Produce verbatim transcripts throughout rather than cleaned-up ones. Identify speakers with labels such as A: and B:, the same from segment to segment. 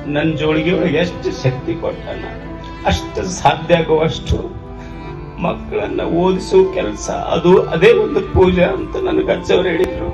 A: ನನ್ನ ಜೋಳಿಗೆ ಒಳಗೆ ಎಷ್ಟು ಶಕ್ತಿ ಕೊಟ್ಟಾನ ಅಷ್ಟು ಸಾಧ್ಯ ಆಗುವಷ್ಟು ಮಕ್ಕಳನ್ನ ಓದಿಸೋ ಕೆಲಸ ಅದು ಅದೇ ಒಂದು ಪೂಜೆ ಅಂತ ನನಗೆ ಅಜ್ಜವ್ರು ಹೇಳಿದ್ರು.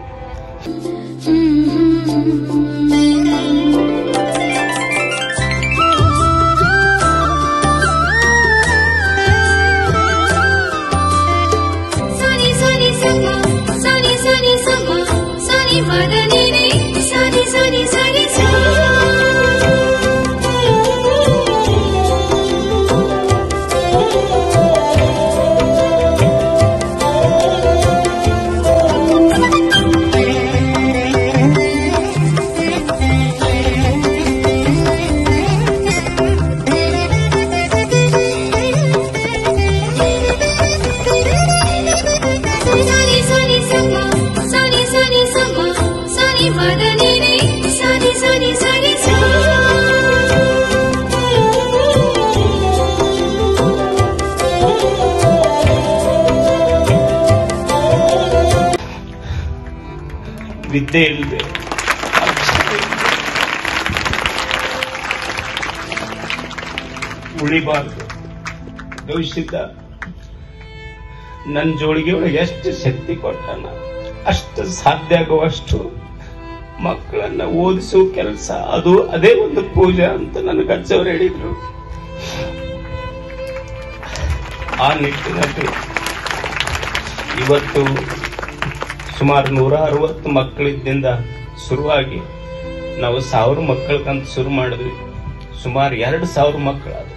A: ವಿದ್ಯೆ ಇಲ್ಲದೆ ಉಳಿಬಾರ್ದು. ಭವಿಷ್ಯದ ನನ್ನ ಜೋಳಿಗೆ ಒಳಗೆ ಎಷ್ಟು ಶಕ್ತಿ ಕೊಟ್ಟಾನ ಅಷ್ಟು ಸಾಧ್ಯ ಆಗುವಷ್ಟು ಮಕ್ಕಳನ್ನ ಓದಿಸೋ ಕೆಲಸ ಅದು ಅದೇ ಒಂದು ಪೂಜೆ ಅಂತ ನನಗೆ ಅಜ್ಜವ್ರು ಹೇಳಿದ್ರು. ಆ ನಿಟ್ಟಿನಲ್ಲಿ ಇವತ್ತು ಸುಮಾರು ನೂರ ಅರವತ್ತು ಮಕ್ಕಳಿದ್ದಿಂದ ಶುರುವಾಗಿ ನಾವು ಸಾವಿರ ಮಕ್ಕಳಕ್ಕಂತ ಶುರು ಮಾಡಿದ್ವಿ. ಸುಮಾರು ಎರಡು ಸಾವಿರ ಮಕ್ಕಳಾದ್ರು.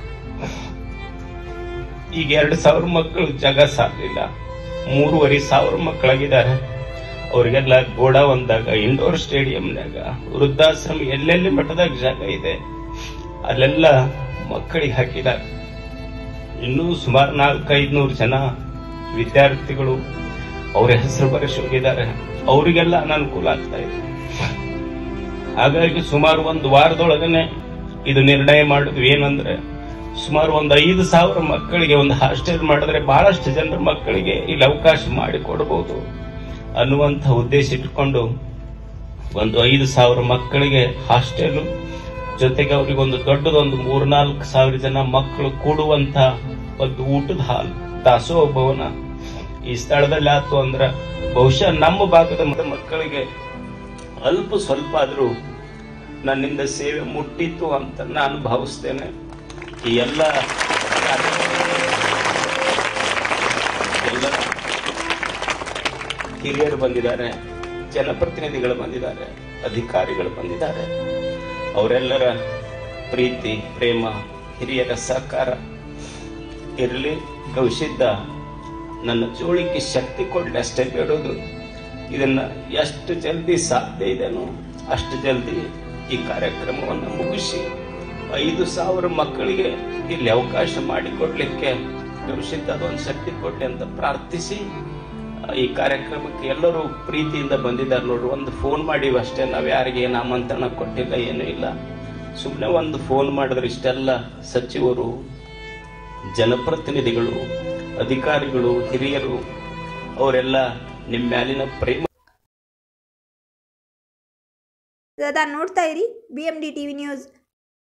A: ಈಗ ಎರಡು ಸಾವಿರ ಮಕ್ಕಳು ಜಾಗ ಸಾಲಿಲ್ಲ. ಮೂರುವರೆ ಸಾವಿರ ಮಕ್ಕಳಾಗಿದ್ದಾರೆ. ಅವ್ರಿಗೆಲ್ಲ ಗೋಡಾವನ್ದಾಗ, ಇಂಡೋರ್ ಸ್ಟೇಡಿಯಂನಾಗ, ವೃದ್ಧಾಶ್ರಮ ಎಲ್ಲೆಲ್ಲಿ ಮಟ್ಟದಾಗ ಜಾಗ ಇದೆ ಅಲ್ಲೆಲ್ಲ ಮಕ್ಕಳಿಗೆ ಹಾಕಿದ್ದಾರೆ. ಇನ್ನೂ ಸುಮಾರು ನಾಲ್ಕೈದ್ನೂರು ಜನ ವಿದ್ಯಾರ್ಥಿಗಳು ಅವರ ಹೆಸರು ಬರೆಸಿ ಹೋಗಿದ್ದಾರೆ. ಅವರಿಗೆಲ್ಲ ಅನಾನುಕೂಲ ಆಗ್ತಾ ಇದೆ. ಹಾಗಾಗಿ ಸುಮಾರು ಒಂದು ವಾರದೊಳಗನೆ ಇದು ನಿರ್ಣಯ ಮಾಡಿದ್ವಿ. ಏನಂದ್ರೆ ಸುಮಾರು ಒಂದು ಐದು ಸಾವಿರ ಮಕ್ಕಳಿಗೆ ಒಂದು ಹಾಸ್ಟೆಲ್ ಮಾಡಿದ್ರೆ ಬಹಳಷ್ಟು ಜನರ ಮಕ್ಕಳಿಗೆ ಇಲ್ಲಿ ಅವಕಾಶ ಮಾಡಿಕೊಡಬಹುದು ಅನ್ನುವಂಥ ಉದ್ದೇಶ ಇಟ್ಕೊಂಡು ಒಂದು ಐದು ಸಾವಿರ ಮಕ್ಕಳಿಗೆ ಹಾಸ್ಟೆಲ್ ಜೊತೆಗೆ ಅವರಿಗೊಂದು ದೊಡ್ಡದೊಂದು ಮೂರ್ನಾಲ್ಕು ಸಾವಿರ ಜನ ಮಕ್ಕಳು ಕೂಡುವಂತ ಒಂದು ಊಟದ ಹಾಲ್, ದಾಸೋಹ ಭವನ ಈ ಸ್ಥಳದಲ್ಲಿ ಆಯ್ತು ಅಂದ್ರೆ ಬಹುಶಃ ನಮ್ಮ ಭಾಗದ ಮಕ್ಕಳಿಗೆ ಅಲ್ಪ ಸ್ವಲ್ಪ ಆದ್ರೂ ನನ್ನಿಂದ ಸೇವೆ ಮುಟ್ಟಿತ್ತು ಅಂತ ನಾನು ಭಾವಿಸ್ತೇನೆ. ಈ ಎಲ್ಲ ಎಲ್ಲ ಹಿರಿಯರು ಬಂದಿದ್ದಾರೆ, ಜನಪ್ರತಿನಿಧಿಗಳು ಬಂದಿದ್ದಾರೆ, ಅಧಿಕಾರಿಗಳು ಬಂದಿದ್ದಾರೆ. ಅವರೆಲ್ಲರ ಪ್ರೀತಿ, ಪ್ರೇಮ, ಹಿರಿಯರ ಸಹಕಾರ ಇರಲಿ. ಭವಿಷ್ಯದ ನನ್ನ ಜೋಳಿಗೆ ಶಕ್ತಿ ಕೊಡ್ಲಿ ಅಷ್ಟೇ ಬೇಡೋದು. ಇದನ್ನ ಎಷ್ಟು ಜಲ್ದಿ ಸಾಧ್ಯ ಇದೆನೋ ಅಷ್ಟು ಜಲ್ದಿ ಈ ಕಾರ್ಯಕ್ರಮವನ್ನು ಮುಗಿಸಿ ಐದು ಸಾವಿರ ಮಕ್ಕಳಿಗೆ ಇಲ್ಲಿ ಅವಕಾಶ ಮಾಡಿಕೊಡ್ಲಿಕ್ಕೆ ಭವಿಷ್ಯದ ಅದೊಂದು ಶಕ್ತಿ ಕೊಡ್ಲಿ ಅಂತ ಪ್ರಾರ್ಥಿಸಿ ಈ ಕಾರ್ಯಕ್ರಮಕ್ಕೆ ಎಲ್ಲರೂ ಪ್ರೀತಿಯಿಂದ ಬಂದಿದ್ದಾರೆ. ನೋಡ್ರಿ, ಒಂದು ಫೋನ್ ಮಾಡಿವಿ ಅಷ್ಟೇ. ನಾವ್ ಯಾರಿಗೆ ಏನು ಆಮಂತ್ರಣ ಕೊಟ್ಟಿಲ್ಲ, ಏನೂ ಇಲ್ಲ. ಸುಮ್ಮನೆ ಒಂದು ಫೋನ್ ಮಾಡಿದ್ರೆ ಇಷ್ಟೆಲ್ಲ ಸಚಿವರು, ಜನಪ್ರತಿನಿಧಿಗಳು, ಅಧಿಕಾರಿಗಳು, ಹಿರಿಯರು ಅವರೆಲ್ಲ ನಿಮ್ಮ ಮ್ಯಾಲಿನ ಪ್ರೇಮ.
B: ಸದಾ ನೋಡ್ತಾ ಇರಿ B M D TV news.